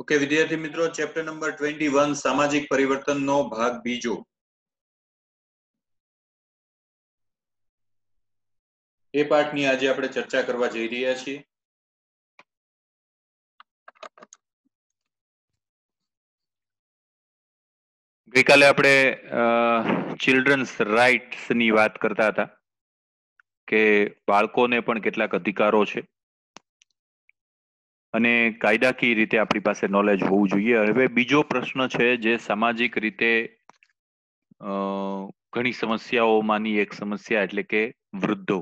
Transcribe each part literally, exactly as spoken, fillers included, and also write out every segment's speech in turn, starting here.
Okay વિદ્યાર્થી મિત્રો, chapter number twenty one સામાજિક પરિવર્તનનો ભાગ બીજો. એ પાઠની આજે આપણે ચર્ચા કરવા જઈ રહ્યા છીએ. ગઈકાલે આપણે ચિલ્ડ્રન્સ રાઇટ્સ ની વાત કરતા હતા કે બાળકોને પણ કેટલાક અધિકારો છે અને કાયદાકીય રીતે આપણી પાસે નોલેજ હોવું જોઈએ. હવે બીજો પ્રશ્ન છે જે સામાજિક રીતે ઘણી સમસ્યાઓમાંની એક સમસ્યા એટલે કે વૃદ્ધો.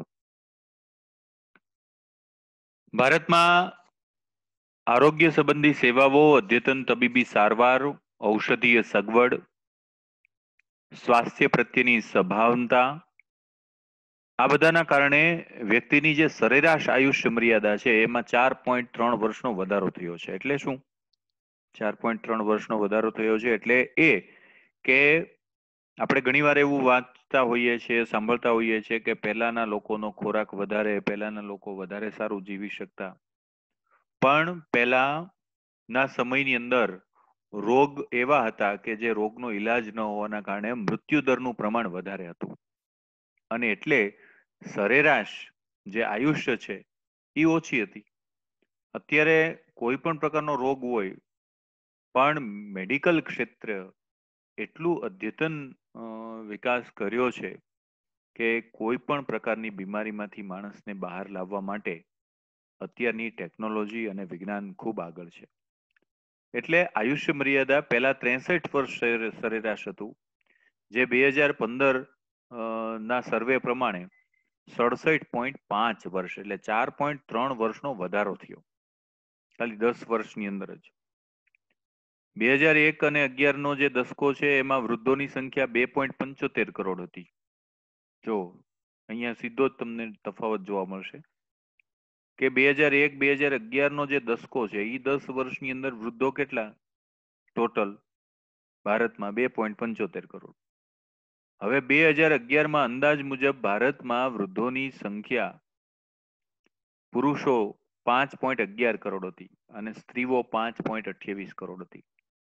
ભારતમાં આરોગ્ય સંબંધી સેવાઓ, અદ્યતન તબીબી સારવાર, ઔષધીય સગવડ, સ્વાસ્થ્ય પ્રત્યેની સભાનતા, આ બધાના કારણે વ્યક્તિની જે સરેરાશ આયુષ્ય મર્યાદા છે એમાં ચાર પોઈન્ટ ત્રણ વર્ષનો વધારો થયો છે. એટલે શું? ચાર પોઈન્ટ ત્રણ વર્ષનો વધારો થયો છે એટલે એ કે આપણે ઘણીવાર એવું વાંચતા હોઈએ છીએ, સાંભળતા હોઈએ છીએ કે પહેલાના લોકોનો ખોરાક વધારે, પહેલાના લોકો વધારે સારું જીવી શકતા, પણ પહેલાના સમયની અંદર રોગ એવા હતા કે જે રોગનો ઈલાજ ન હોવાના કારણે મૃત્યુદરનું પ્રમાણ વધારે હતું અને એટલે સરેરાશ જે આયુષ્ય છે એ ઓછી હતી. અત્યારે કોઈ પણ પ્રકારનો રોગ હોય પણ મેડિકલ ક્ષેત્ર એટલું અદ્યતન વિકાસ કર્યો છે કે કોઈ પણ પ્રકારની બીમારીમાંથી માણસને બહાર લાવવા માટે અત્યારની ટેકનોલોજી અને વિજ્ઞાન ખૂબ આગળ છે. એટલે આયુષ્ય મર્યાદા પહેલા ત્રેસઠ વર્ષ સરેરાશ હતું, જે બે હજાર પંદર ના સર્વે પ્રમાણે સડસઠ પોઈન્ટ પાંચ વર્ષ એટલે ચાર પોઈન્ટ ત્રણ વર્ષનો વધારો થયો ખાલી દસ વર્ષની અંદર જ. બે હજાર એક અને અગિયાર નો જે દસકો છે એમાં વૃદ્ધોની સંખ્યા બે પોઈન્ટ પંચોતેર કરોડ હતી. જો અહીંયા સીધો જ તમને તફાવત જોવા મળશે કે બે હજાર એક બે હજાર અગિયાર નો જે દસકો છે એ દસ વર્ષની અંદર વૃદ્ધો કેટલા ટોટલ ભારતમાં બે પોઈન્ટ પંચોતેર કરોડ. હવે બે હજાર અગિયાર માં અંદાજ મુજબ ભારતમાં વૃદ્ધોની સંખ્યા પુરુષો પાંચ પોઈન્ટ અગિયાર કરોડ હતી અને સ્ત્રીઓ પાંચ પોઈન્ટ અઠ્યાવીસ કરોડ હતી.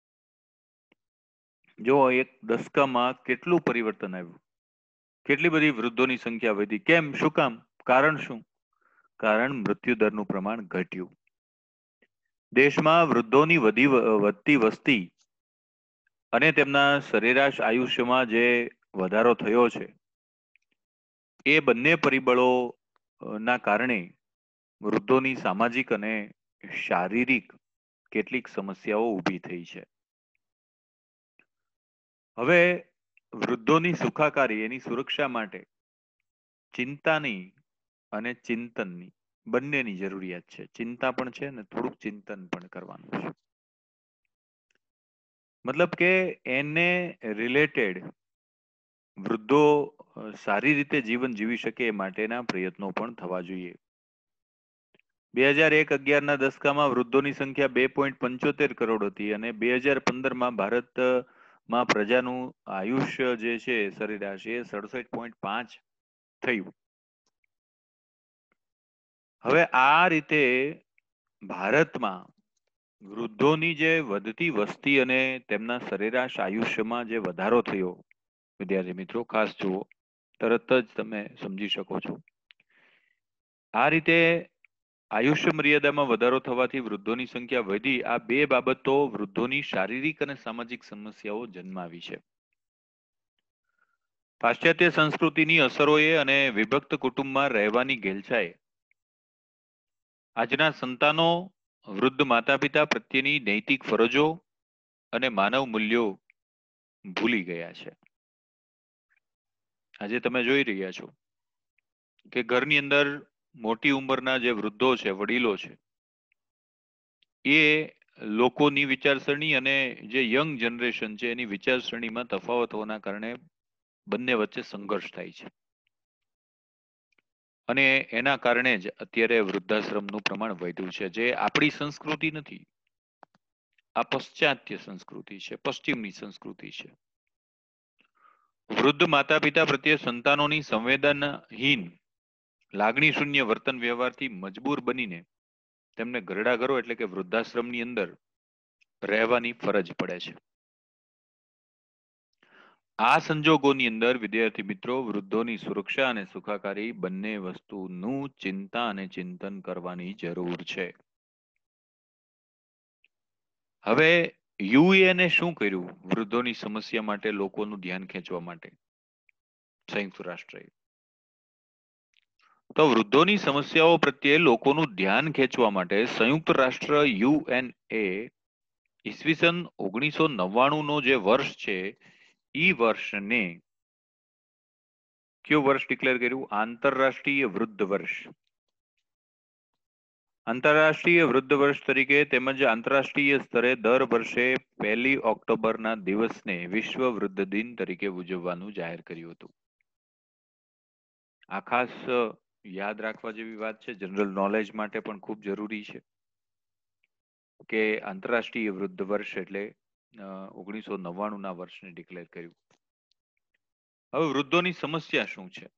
જો એક દસકામાં કેટલું પરિવર્તન આવ્યું, કેટલી બધી વૃદ્ધોની સંખ્યા વધી. કેમ? શું કામ? કારણ શું? કારણ મૃત્યુદરનું પ્રમાણ ઘટ્યું. દેશમાં વૃદ્ધોની વધી વધતી વસ્તી અને તેમના સરેરાશ આયુષ્યમાં જે વધારો થયો છે એ બંને પરિબળો ના કારણે વૃદ્ધોની સામાજિક અને શારીરિક કેટલીક સમસ્યાઓ ઊભી થઈ છે. હવે વૃદ્ધોની સુખાકારી, એની સુરક્ષા માટે ચિંતાની અને ચિંતનની બંનેની જરૂરિયાત છે. ચિંતા પણ છે ને થોડુંક ચિંતન પણ કરવાનું છે. મતલબ કે એને રિલેટેડ વૃદ્ધો સારી રીતે જીવન જીવી શકે એ માટેના પ્રયત્નો પણ થવા જોઈએ. બે હજાર એક અગિયાર ના દસકામાં વૃદ્ધોની સંખ્યા બે પોઈન્ટ પંચોતેર કરોડ હતી અને બે હજાર પંદર માં ભારતમાં પ્રજાનું આયુષ્ય જે છે સરેરાશ એ સડસઠ પોઈન્ટ પાંચ થયું. હવે આ રીતે ભારતમાં વૃદ્ધોની જે વધતી વસ્તી અને તેમના સરેરાશ આયુષ્યમાં જે વધારો થયો, વિદ્યાર્થી મિત્રો ખાસ જુઓ, તરત જ તમે સમજી શકો છો. આ રીતે આયુષ્ય મર્યાદામાં વધારો થવાથી વૃદ્ધોની સંખ્યા વધી. આ બે બાબતો વૃદ્ધોની શારીરિક અને સામાજિક સમસ્યાઓ જન્માવી છે. પાશ્ચાત્ય સંસ્કૃતિની અસરોએ અને વિભક્ત કુટુંબમાં રહેવાની ઘેલછાએ આજના સંતાનો વૃદ્ધ માતા પિતા પ્રત્યેની નૈતિક ફરજો અને માનવ મૂલ્યો ભૂલી ગયા છે. આજે તમે જોઈ રહ્યા છો કે ઘરની અંદર મોટી ઉંમરના જે વૃદ્ધો છે, વડીલો છે, એ લોકોની વિચારસરણી અને જે યંગ જનરેશન છે એની વિચારસરણીમાં તફાવત હોવાના કારણે બંને વચ્ચે સંઘર્ષ થાય છે અને એના કારણે જ અત્યારે વૃદ્ધાશ્રમનું પ્રમાણ વધ્યું છે, જે આપણી સંસ્કૃતિ નથી. આ પશ્ચાત્ય સંસ્કૃતિ છે, પશ્ચિમની સંસ્કૃતિ છે. વૃદ્ધ માતા પિતા પ્રત્યે સંતાનોની સંવેદનહીન લાગણી શૂન્ય વર્તન વ્યવહારથી મજબૂર બનીને તેમને ઘરડા ઘરો એટલે કે વૃદ્ધાશ્રમની અંદર રહેવાની ફરજ પડે છે. આ સંજોગોની અંદર વિદ્યાર્થી મિત્રો વૃદ્ધોની સુરક્ષા અને સુખાકારી બંને વસ્તુનું ચિંતા અને ચિંતન કરવાની જરૂર છે. હવે યુએને શું કર્યું વૃદ્ધોની સમસ્યા માટે લોકોનું ધ્યાન ખેંચવા માટે? સંયુક્ત રાષ્ટ્રએ તો વૃદ્ધોની સમસ્યાઓ પ્રત્યે લોકોનું ધ્યાન ખેંચવા માટે સંયુક્ત રાષ્ટ્ર યુએનએ ઈસવીસન ઓગણીસો નવ્વાણું નો જે વર્ષ છે ઈ વર્ષને કયું વર્ષ ડિક્લેર કર્યું? આંતરરાષ્ટ્રીય વૃદ્ધ વર્ષ. આંતરરાષ્ટ્રીય વૃદ્ધ વર્ષ તરીકે તેમજ આંતરરાષ્ટ્રીય સ્તરે દર વર્ષે પહેલી ઓક્ટોબરના દિવસને વિશ્વ વૃદ્ધ દિન તરીકે ઉજવવાનું જાહેર કર્યું હતું. આ ખાસ યાદ રાખવા જેવી વાત છે, જનરલ નોલેજ માટે પણ ખૂબ જરૂરી છે કે આંતરરાષ્ટ્રીય વૃદ્ધ વર્ષ એટલે ઓગણીસો નવ્વાણું ના વર્ષને ડિક્લેર કર્યું. હવે વૃદ્ધોની સમસ્યા શું છે?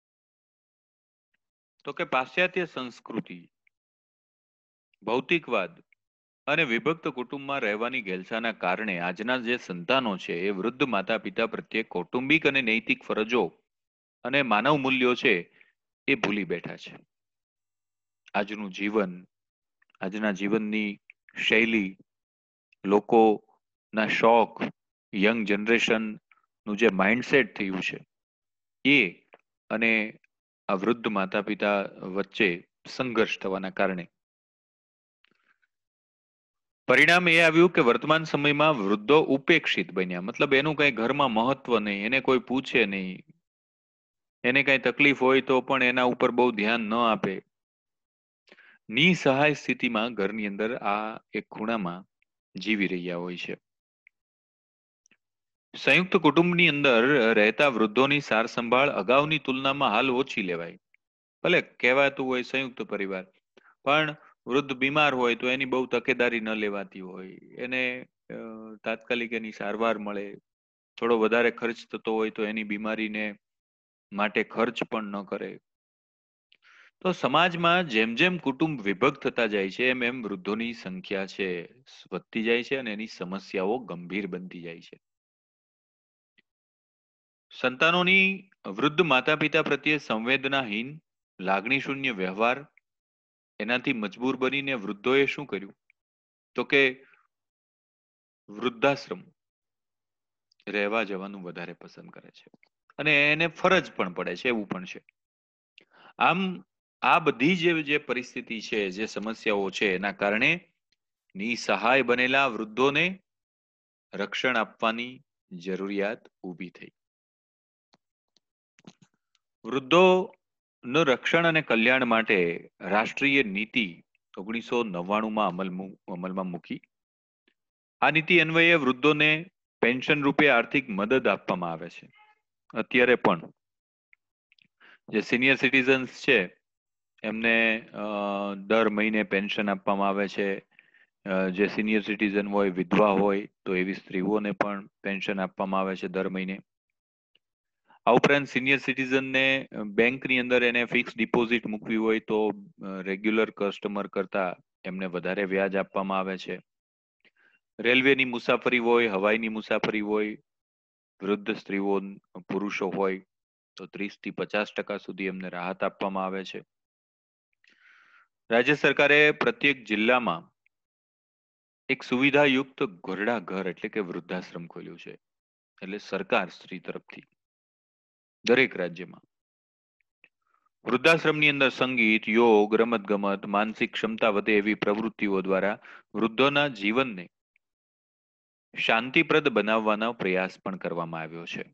તો કે પાશ્ચાત્ય સંસ્કૃતિ, ભૌતિકવાદ અને વિભક્ત કુટુંબમાં રહેવાની ઘેલછાના કારણે આજના જે સંતાનો છે એ વૃદ્ધ માતા પિતા પ્રત્યે કૌટુંબિક અને નૈતિક ફરજો અને માનવ મૂલ્યો છે એ ભૂલી બેઠા છે. આજનું જીવન, આજના જીવનની શૈલી, લોકોના શોખ, યંગ જનરેશન નું જે માઇન્ડસેટ થયું છે એ અને આ વૃદ્ધ માતા પિતા વચ્ચે સંઘર્ષ થવાના કારણે પરિણામ એ આવ્યું કે વર્તમાન સમયમાં વૃદ્ધો ઉપેક્ષિત બન્યા. મતલબ એનું કઈ ઘરમાં મહત્વ નહીં, એને કોઈ પૂછે નહીં, એને કઈ તકલીફ હોય તો પણ એના ઉપર બહુ ધ્યાન ન આપે. નિસહાય સ્થિતિમાં ઘરની અંદર આ એક ખૂણામાં જીવી રહ્યા હોય છે. સંયુક્ત કુટુંબની અંદર રહેતા વૃદ્ધોની સાર સંભાળ અગાઉની તુલનામાં હાલ ઓછી લેવાય. ભલે કહેવાતું હોય સંયુક્ત પરિવાર, પણ વૃદ્ધ બીમાર હોય તો એની બહુ તકેદારી ન લેવાતી હોય, એને અ, તાત્કાલિક એની સારવાર મળે. થોડો વધારે ખર્ચ થતો હોય તો એની બીમારીને માટે ખર્ચ પણ ન કરે. તો સમાજમાં જેમ જેમ કુટુંબ વિભક્ત થતા જાય છે એમ એમ વૃદ્ધોની સંખ્યા છે વધતી જાય છે અને એની સમસ્યાઓ ગંભીર બનતી જાય છે. સંતાનોની વૃદ્ધ માતા પિતા પ્રત્યે સંવેદનાહીન, લાગણી શૂન્ય વ્યવહાર, એનાથી મજબૂર બનીને વૃદ્ધોએ શું કર્યું? તો કે વૃદ્ધાશ્રમ રહેવા જવાનું વધારે પસંદ કરે છે અને એને ફરજ પણ પડે છે, એવું પણ છે. આમ આ બધી જે જે પરિસ્થિતિ છે, જે સમસ્યાઓ છે, એના કારણે નિસહાય બનેલા વૃદ્ધોને રક્ષણ આપવાની જરૂરિયાત ઊભી થઈ. વૃદ્ધોનું રક્ષણ અને કલ્યાણ માટે રાષ્ટ્રીય નીતિ ઓગણીસો નવ્વાણું માં અમલ અમલમાં મૂકી. આ નીતિ અન્વયે વૃદ્ધોને પેન્શન રૂપે આર્થિક મદદ આપવામાં આવે છે. અત્યારે પણ જે સિનિયર સિટીઝન્સ છે એમને અ, દર મહિને પેન્શન આપવામાં આવે છે. અ, જે સિનિયર સિટીઝન હોય, વિધવા હોય તો એવી સ્ત્રીઓને પણ પેન્શન આપવામાં આવે છે દર મહિને. આ ઉપરાંત સિનિયર સિટીઝનને બેંકની અંદર એને ફિક્સ ડિપોઝિટ મૂકવી હોય તો રેગ્યુલર કસ્ટમર કરતા એમને વધારે વ્યાજ આપવામાં આવે છે. રેલવેની મુસાફરી હોય, હવાઈની મુસાફરી હોય, વૃદ્ધ સ્ત્રીઓ પુરુષો હોય તો ત્રીસ થી પચાસ ટકા સુધી એમને રાહત આપવામાં આવે છે. રાજ્ય સરકારે પ્રત્યેક જિલ્લામાં એક સુવિધાયુક્ત ઘરડા ઘર એટલે કે વૃદ્ધાશ્રમ ખોલ્યું છે. એટલે સરકાર શ્રી તરફથી દરેક રાજ્યમાં વૃદ્ધાશ્રમની અંદર સંગીત, યોગ, રમત ગમત, માનસિક ક્ષમતા વધે એવી પ્રવૃત્તિઓ દ્વારા વૃદ્ધોના જીવનને શાંતિપ્રદ બનાવવાનો પ્રયાસ પણ કરવામાં આવ્યો છે.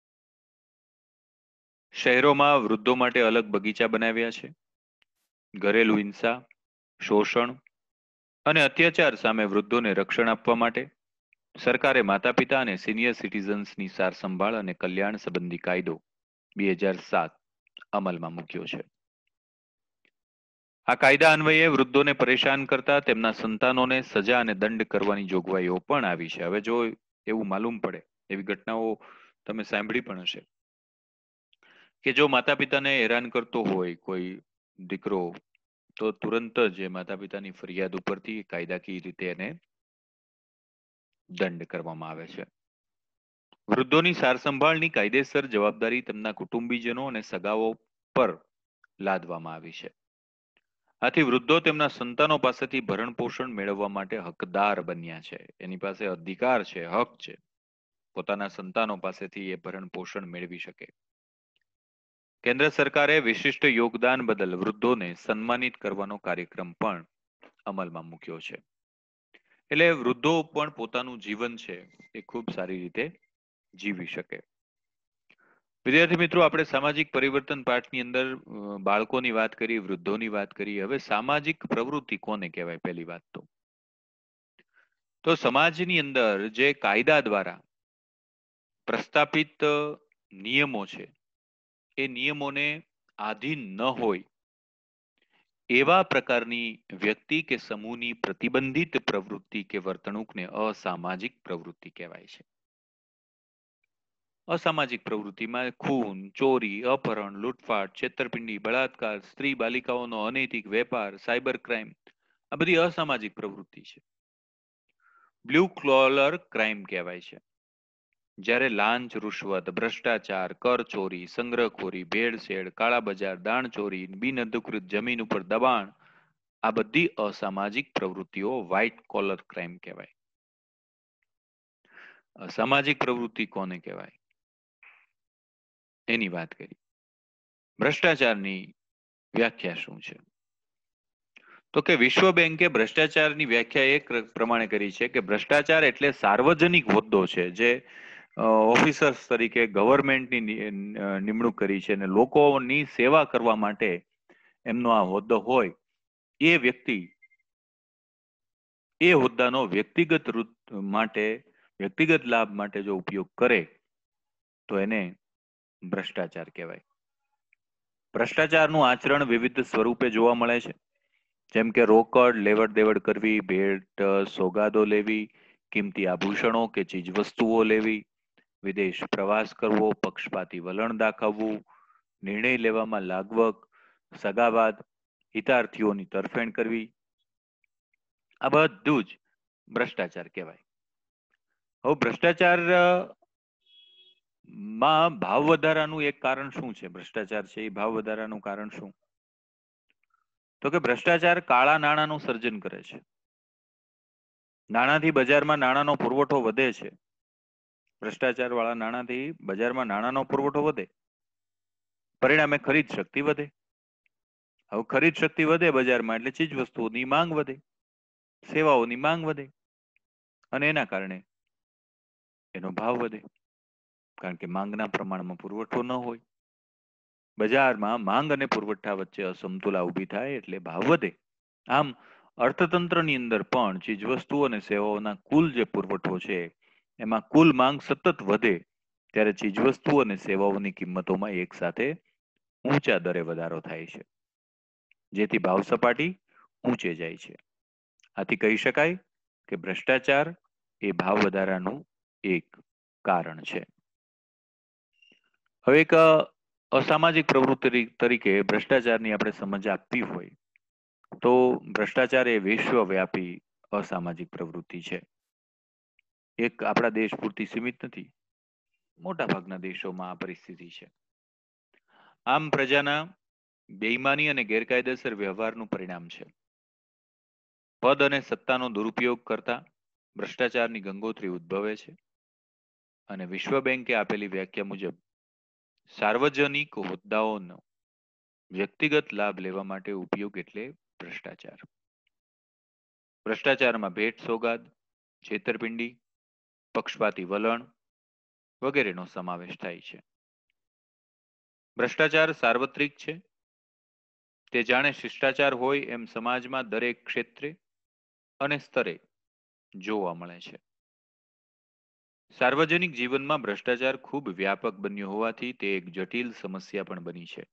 શહેરોમાં વૃદ્ધો માટે અલગ બગીચા બનાવ્યા છે. ઘરેલું હિંસા, શોષણ અને અત્યાચાર સામે વૃદ્ધોને રક્ષણ આપવા માટે સરકારે માતા પિતા અને સિનિયર સિટીઝન્સની સાર સંભાળ અને કલ્યાણ સંબંધી કાયદો બે હજાર સાત અમલમાં મૂક્યો છે. આ કાયદા અન્વયે વૃદ્ધોને પરેશાન કરતા તેમના સંતાનોને સજા અને દંડ કરવાની જોગવાઈઓ પણ આવી છે. હવે જો એવું માલુમ પડે, એવી ઘટનાઓ તમે સાંભળી પણ હશે કે જો માતા પિતાને હેરાન કરતો હોય કોઈ દીકરો તો તુરંત જ એ માતા પિતાની ફરિયાદ ઉપરથી કાયદાકીય રીતે એને દંડ કરવામાં આવે છે. વૃદ્ધોની સારસંભાળની કાયદેસર જવાબદારી તેમના કુટુંબીજનો અને સગાઓ પર લાદવામાં આવી છે. આથી વૃદ્ધો તેમના સંતાનો પાસેથી ભરણ પોષણ મેળવવા માટે હકદાર બન્યા છે. એની પાસે અધિકાર છે, હક છે, પોતાના સંતાનો પાસેથી એ ભરણ પોષણ મેળવી શકે. કેન્દ્ર સરકારે વિશિષ્ટ યોગદાન બદલ વૃદ્ધોને સન્માનિત કરવાનો કાર્યક્રમ પણ અમલમાં મૂક્યો છે. એટલે વૃદ્ધો પણ પોતાનું જીવન છે એ ખૂબ સારી રીતે જીવી શકે. વિદ્યાર્થી મિત્રો, આપણે સામાજિક પરિવર્તન પાઠની અંદર અ, બાળકોની વાત કરી, વૃદ્ધોની વાત કરી. હવે સામાજિક પ્રવૃત્તિ કોને કહેવાય? પહેલી વાત તો તો સમાજની અંદર જે કાયદા દ્વારા પ્રસ્થાપિત અ, નિયમો છે, એ નિયમોને આધીન ન હોય એવા પ્રકારની વ્યક્તિ કે સમૂહની પ્રતિબંધિત પ્રવૃત્તિ કે વર્તણૂકને અસામાજિક પ્રવૃત્તિ કહેવાય છે. અસામાજિક પ્રવૃત્તિમાં ખૂન, ચોરી, અપહરણ, લૂંટફાટ, છેતરપિંડી, બળાત્કાર, સ્ત્રી બાલિકાઓનો અનૈતિક વેપાર, સાયબર ક્રાઇમ, આ બધી અસામાજિક પ્રવૃત્તિ છે. બ્લુ કોલર ક્રાઇમ કહેવાય છે. જ્યારે લાંચ, રૂશ્વત, ભ્રષ્ટાચાર, કરચોરી, સંગ્રહખોરી, ભેળસેળ, કાળા બજાર, દાણચોરી, બિનઅધિકૃત જમીન ઉપર દબાણ, આ બધી અસામાજિક પ્રવૃત્તિઓ વ્હાઇટ કોલર ક્રાઇમ કહેવાય. અસામાજિક પ્રવૃત્તિ કોને કહેવાય એની વાત કરી. ભ્રષ્ટાચારની વ્યાખ્યા શું છે? તો કે વિશ્વ બેંકે ભ્રષ્ટાચારની વ્યાખ્યા એક પ્રમાણે કરી છે કે ભ્રષ્ટાચાર એટલે સાર્વજનિક હોદ્દો છે જે ઓફિસર્સ તરીકે ગવર્મેન્ટની નિ- અ, નિમણૂક કરી છે અને લોકોની સેવા કરવા માટે એમનો આ હોદ્દો હોય, એ વ્યક્તિ એ હોદ્દાનો વ્યક્તિગત રૂપ માટે વ્યક્તિગત લાભ માટે જો ઉપયોગ કરે તો એને ભ્રષ્ટાચાર કહેવાય. ભ્રષ્ટાચારનું આચરણ વિવિધ સ્વરૂપે જોવા મળે છે. જેમ કે રોકડ લેવડ દેવડ કરવી, ભેટ અ, સોગાદો લેવી, કિંમતી આભૂષણો કે ચીજવસ્તુઓ લેવી, વિદેશ પ્રવાસ કરવો, પક્ષપાતી વલણ દાખવવું, નિર્ણય લેવામાં લાગવગ, સગાવાદ, હિતાર્થીઓની તરફેણ કરવી, આ બધું જ ભ્રષ્ટાચાર કહેવાય. હવે ભ્રષ્ટાચાર અ, માં ભાવ વધારાનું એક કારણ શું છે? ભ્રષ્ટાચાર છે એ ભાવ વધારાનું કારણ શું? તો કે ભ્રષ્ટાચાર કાળા નાણાંનું સર્જન કરે છે. નાણાંથી બજારમાં નાણાંનો પુરવઠો વધે છે. ભ્રષ્ટાચાર વાળા નાણાંથી બજારમાં નાણાંનો પુરવઠો વધે, પરિણામે ખરીદ શક્તિ વધે. હવે ખરીદ શક્તિ વધે બજારમાં એટલે ચીજ વસ્તુઓની માંગ વધે, સેવાઓની માંગ વધે અને એના કારણે એનો ભાવ વધે, કારણ કે માંગના પ્રમાણમાં પુરવઠો ન હોય. બજારમાં માંગ અને પુરવઠા વચ્ચે અસમતુલા ઊભી થાય એટલે ભાવ વધે. આમ અર્થતંત્રની અંદર પણ ચીજવસ્તુઓ અને સેવાઓના કુલ જે પુરવઠો છે એમાં કુલ માંગ સતત વધે ત્યારે ચીજવસ્તુઓ અને સેવાઓની કિંમતોમાં એક સાથે ઊંચા દરે વધારો થાય છે, જેથી ભાવ સપાટી ઊંચે જાય છે. આથી કહી શકાય કે ભ્રષ્ટાચાર એ ભાવ વધારાનું એક કારણ છે. હવે એક અ, અસામાજિક પ્રવૃત્તિ તરીકે ભ્રષ્ટાચારની આપણે સમજ આપવી હોય તો ભ્રષ્ટાચાર એ વિશ્વવ્યાપી અસામાજિક પ્રવૃત્તિ છે. એક આપણા દેશ પૂરતી સીમિત નથી, મોટા ભાગના દેશોમાં આ પરિસ્થિતિ છે. આમ પ્રજાના બેઈમાની અને ગેરકાયદેસર વ્યવહારનું પરિણામ છે. પદ અને સત્તાનો દુરુપયોગ કરતા ભ્રષ્ટાચારની ગંગોત્રી ઉદ્ભવે છે અને વિશ્વ બેંકે આપેલી વ્યાખ્યા મુજબ સાર્વજનિક હોદ્દાઓનો વ્યક્તિગત લાભ લેવા માટે ઉપયોગ એટલે ભ્રષ્ટાચાર. ભ્રષ્ટાચારમાં ભેટ સોગાદ, છેતરપિંડી, પક્ષપાતી વલણ વગેરેનો સમાવેશ થાય છે. ભ્રષ્ટાચાર સાર્વત્રિક છે. તે જાણે શિષ્ટાચાર હોય એમ સમાજમાં દરેક ક્ષેત્રે અને સ્તરે જોવા મળે છે. સાર્વજનિક જીવનમાં ભ્રષ્ટાચાર ખૂબ વ્યાપક બન્યો હોવાથી તે એક જટિલ સમસ્યા પણ બની છે.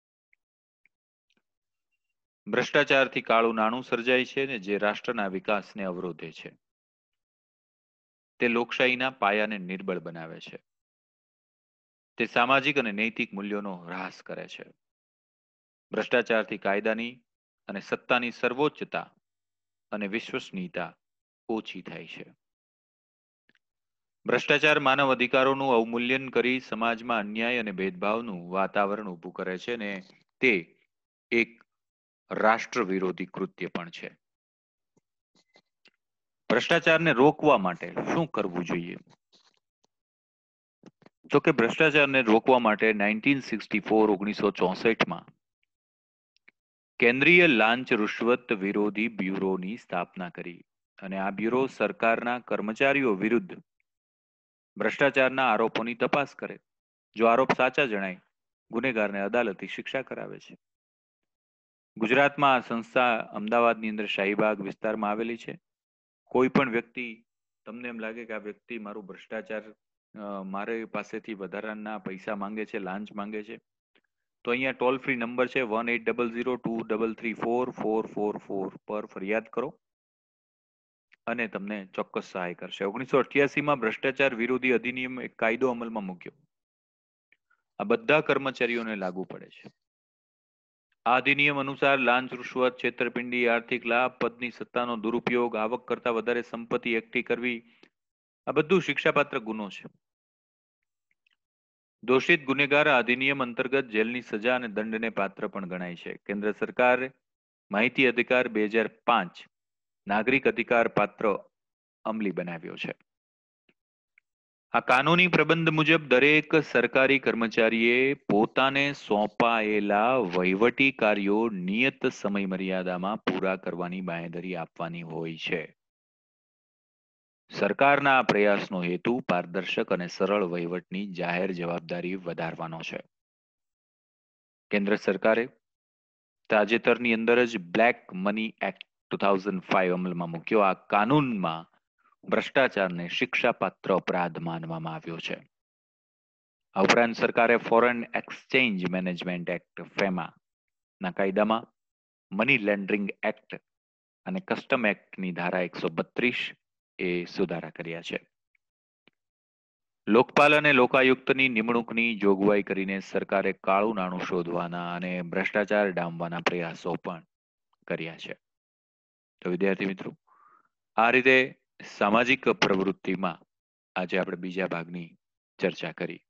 ભ્રષ્ટાચારથી કાળું નાણું સર્જાય છે ને જે રાષ્ટ્રના વિકાસને અવરોધે છે. તે લોકશાહીના પાયાને નિર્બળ બનાવે છે. તે સામાજિક અને નૈતિક મૂલ્યોનો હ્રાસ કરે છે. ભ્રષ્ટાચારથી કાયદાની અને સત્તાની સર્વોચ્ચતા અને વિશ્વસનીયતા ઓછી થાય છે. ભ્રષ્ટાચાર માનવ અધિકારોનું અવમૂલ્યન કરી સમાજમાં અન્યાય અને ભેદભાવનું વાતાવરણ ઊભું કરે છે ને તે એક રાષ્ટ્ર વિરોધી કૃત્ય પણ છે. ભ્રષ્ટાચારને રોકવા માટે શું કરવું જોઈએ? તો કે ભ્રષ્ટાચારને રોકવા માટે નાઇન્ટીન સિક્સટી ફોર ઓગણીસો ચોસઠમાં કેન્દ્રીય લાંચ રૂશ્વત વિરોધી બ્યુરોની સ્થાપના કરી અને આ બ્યુરો સરકારના કર્મચારીઓ વિરુદ્ધ ભ્રષ્ટાચારના આરોપોની તપાસ કરે. જો આરોપ સાચા જણાય ગુનેગારને અદાલતી શિક્ષા કરાવે છે. ગુજરાતમાં આ સંસ્થા અમદાવાદની અંદર શાહીબાગ વિસ્તારમાં આવેલી છે. કોઈ પણ વ્યક્તિ તમને એમ લાગે કે આ વ્યક્તિ મારું ભ્રષ્ટાચાર અ, મારે પાસેથી વધારાના પૈસા માંગે છે, લાંચ માંગે છે, તો અહીંયા ટોલ ફ્રી નંબર છે one eight double zero two double three four four four four પર ફરિયાદ કરો અને તમને ચોક્કસ સહાય કરશે. ઓગણીસો અઠ્યાસીમાં ભ્રષ્ટાચાર વિરોધી અધિનિયમ એક કાયદો અમલમાં મૂક્યો. આ બધા કર્મચારીઓને લાગુ પડે છે. આ અધિનિયમ અનુસાર લાંચ રૂશ્વત, છેતરપિંડી, આર્થિક લાભ, પદની સત્તાનો દુરુપયોગ, આવક કરતા વધારે સંપત્તિ એકઠી કરવી, આ બધું શિક્ષાપાત્ર ગુનો છે. દોષિત ગુનેગાર આ અધિનિયમ અંતર્ગત જેલની સજા અને દંડને પાત્ર પણ ગણાય છે. કેન્દ્ર સરકારે માહિતી અધિકાર બે હજાર પાંચ નાગરિક અધિકાર પાત્ર અમલી બનાવ્યો છે. આ કાનૂની પ્રબંધ મુજબ દરેક સરકારી કર્મચારીએ પોતાને સોંપાયેલા વહીવટી કાર્યો નિયત સમય મર્યાદામાં પૂરા કરવાની બાંહેધરી આપવાની હોય છે. સરકારના આ પ્રયાસનો હેતુ પારદર્શક અને સરળ વહીવટની જાહેર જવાબદારી વધારવાનો છે. કેન્દ્ર સરકારે તાજેતરની અંદર જ black money act two thousand five અમલમાં મૂક્યો. આ કાનૂનમાં ભ્રષ્ટાચારને શિક્ષાપાત્ર અપરાધ માનવામાં આવ્યો છે. આ ઉપરાંત સરકારે foreign exchange management act FEMA ના કાયદામાં મની લેન્ડરિંગ એક્ટ અને કસ્ટમ એક્ટની ધારા એકસો બત્રીસ એ સુધારા કર્યા છે. લોકપાલ અને લોકાયુક્તની નિમણૂકની જોગવાઈ કરીને સરકારે કાળું નાણું શોધવાના અને ભ્રષ્ટાચાર ડામવાના પ્રયાસો પણ કર્યા છે. તો વિદ્યાર્થી મિત્રો, આ રીતે સામાજિક પ્રવૃત્તિમાં આજે આપણે બીજા ભાગની ચર્ચા કરી.